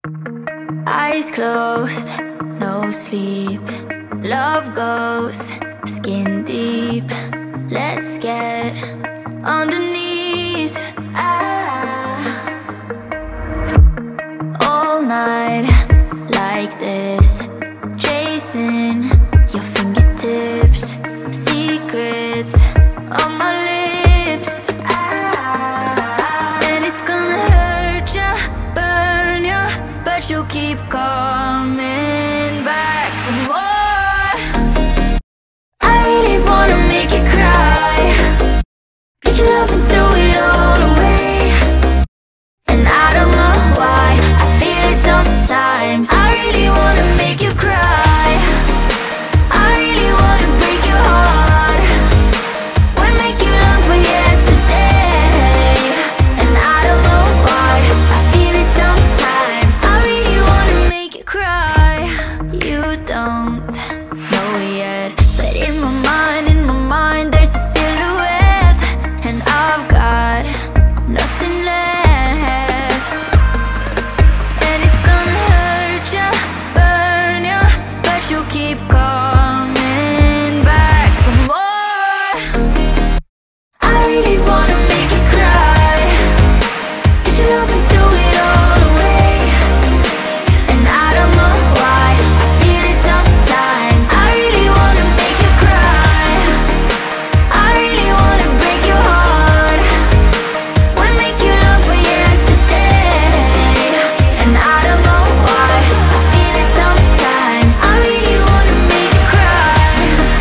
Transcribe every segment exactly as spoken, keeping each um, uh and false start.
Eyes closed, no sleep. Love goes skin deep. Let's get underneath. Ah. All night like this, chasing your fingertips. Secrets on my lips. Ah. And it's gonna hurt ya, burn ya, but you'll keep coming back for more. I really wanna make you cry. Get your love and throw it all away. And I don't know why I feel it sometimes. I really wanna make you cry. I really wanna break your heart. Wanna make you long for yesterday. And I don't know why I feel it sometimes. I really wanna make you cry. You don't know yet, but in my mind, in my mind, there's a silhouette. And I've got nothing left. And it's gonna hurt ya, burn ya, but you'll keep coming back for more. I really wanna make you cry. Get your love and throw it all away. And I don't know why I feel it sometimes. I really wanna make you cry. I really wanna break your heart. Wanna make you long for yesterday. And I don't know why I feel it sometimes. I really wanna make you cry.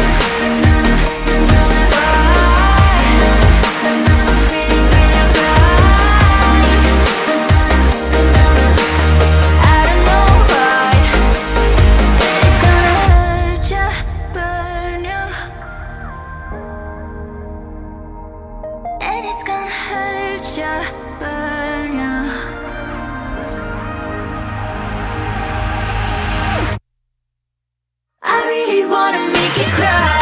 I don't know why. It's gonna hurt ya, burn ya. And it's gonna hurt ya, burn ya. I really wanna make you cry.